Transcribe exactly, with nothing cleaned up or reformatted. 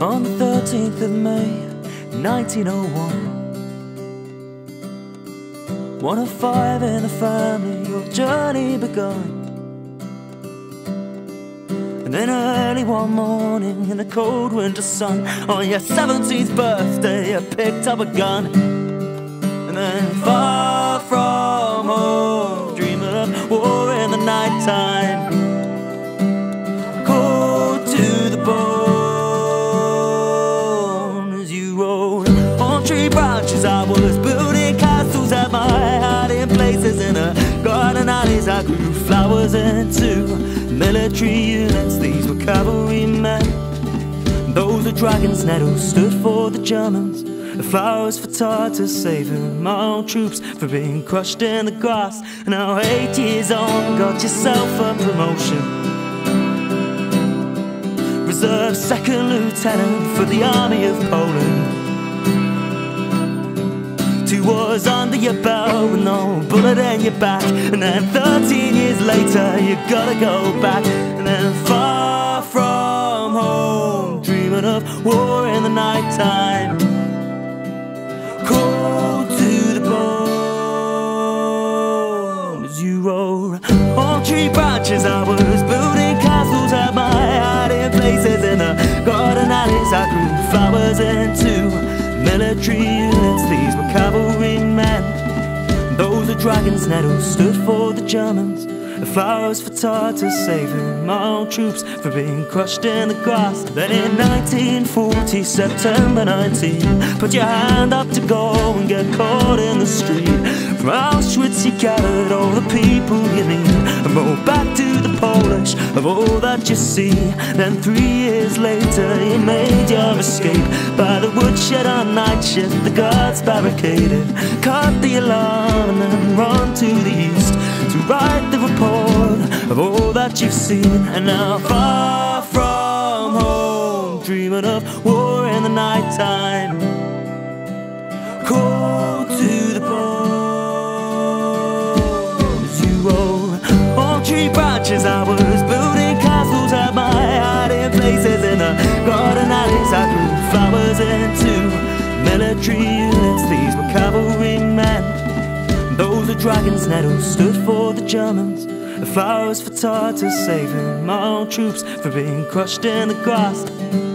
On the thirteenth of May, nineteen oh one, one of five in the family, your journey begun. And then early one morning in the cold winter sun, on your seventeenth birthday, you picked up a gun. And then far from home, dreaming of war in the night time, cold to the bone. As you rode on tree branches, I was building castles at my hiding places. In the garden alleys, I grew flowers into military units. These were cavalrymen. Those were dragons. Nettle stood for the Germans. The flowers for Tartars, saving my own troops from being crushed in the grass. Now eight years on, got yourself a promotion. Reserve second lieutenant for the army of Poland. Two wars under your belt with no bullet in your back. And then thirteen years later, you gotta go back. And then far from home, dreaming of war in the night time, cold to the bone. As you rode on tree branches, I was building castles at my hiding places. In the garden alleys, I grew flowers into military units. These were cavalrymen. Those are dragons. Nettle stood for the Germans. The flowers for Tartars, saving my own troops from being crushed in the grass. Then in nineteen forty, September nineteenth, put your hand up to go and get caught in the street. From Auschwitz you gathered all the people you need, and rolled back to the Polish of all that you see. Then three years later you made your escape. By the woodshed on night shift, the guards barricaded. Cut the alarm and then run to the east to write the report of all that you've seen. And now far from home, dreaming of war in the night time, cold to the bone. As you roll on tree branches, I was building castles at my hiding places. In the garden alleys, I grew flowers into military units. These were cavalrymen. Those are dragons. Nettle stood for the Germans. The flowers for Tartars, saving my own troops from being crushed in the grass.